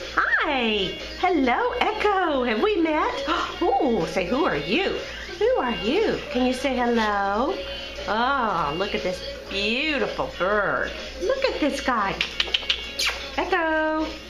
Hi. Hello, Echo. Have we met? Oh, say, who are you? Who are you? Can you say hello? Oh, look at this beautiful bird. Look at this guy. Echo.